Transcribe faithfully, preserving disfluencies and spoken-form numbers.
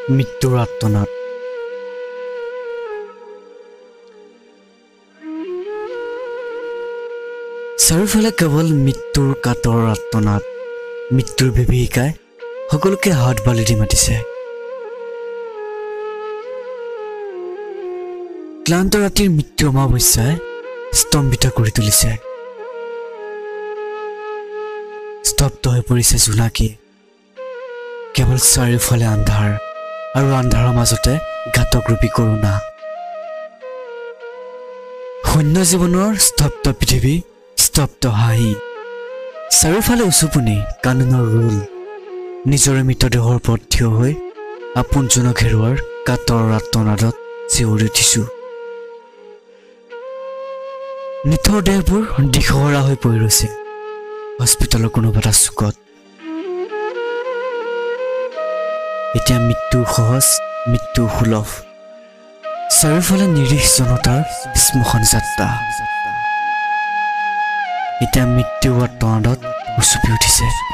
মৃত্যুৰ আত্মনাদ। চাৰিওফালে কেৱল মৃত্যুৰ কাতৰ আত্মনাদ। মৃত্যুৰ বিভীষিকাই সকলোকে হাত বালি দি মাতিছে। ক্লান্ত ৰাতিৰ মৃত্যু অমাৱস্যাই স্তম্ভিত কৰি তুলিছে। স্তব্ধ হৈ পৰিছে জোনাকী। কেৱল চাৰিওফালে আন্ধাৰ আৰু আন্ধাৰৰ মাজতে ঘাতকৰূপী কৰোণা। শূন্য জীৱনৰ স্তব্ধ পৃথিৱী, স্তব্ধ হাঁহি। চাৰিওফালে উচুপনি কান্দোনৰ ৰোল। নিজৰে মৃতদেহৰ ওপৰত থিয় হৈ আপোনজনক হেৰুৱাৰ কাতৰ আত্মনাদত চিঞৰি উঠিছো। নিথৰ দেহবোৰ দিশহৰা হৈ পৰি ৰৈছে হস্পিটেলৰ কোনোবা এটা চুকত। এতিয়া মৃত্যু সহজ, মৃত্যু সুলভ। চাৰিওফালে নিৰীহ জনতাৰ শ্মশান যাত্ৰা। এতিয়া মৃত্যু আত্মনাদত উচুপি উঠিছে।